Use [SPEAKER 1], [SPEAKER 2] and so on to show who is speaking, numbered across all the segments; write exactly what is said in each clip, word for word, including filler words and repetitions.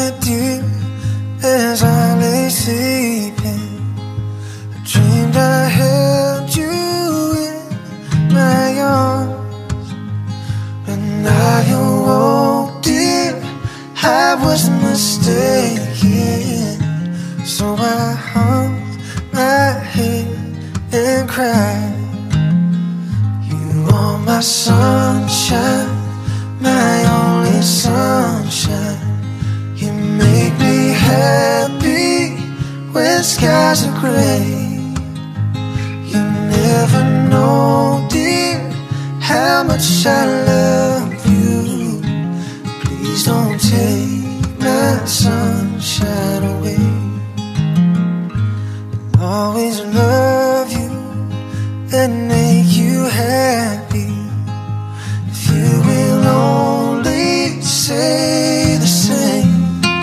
[SPEAKER 1] with you as I lay sleeping. I dreamed I held you in my arms. When I awoke, dear, I was mistaken. So I hung my head and cried. You are my sunshine, my only sunshine. You make me happy when skies are gray. You never know, dear, how much I love you. Please don't take my sunshine away. I'll always love you and make you happy. If you will only say the same.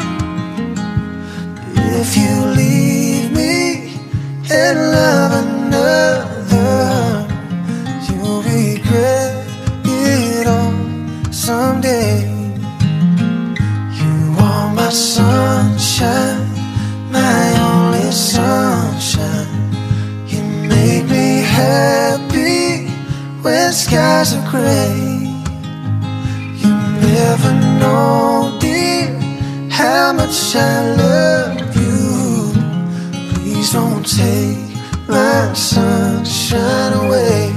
[SPEAKER 1] If you leave me and love another, you'll regret it all someday. You are my sunshine, my only sunshine. You make me happy when skies are gray. You never know, dear, how much I love you. Please don't take my sunshine away.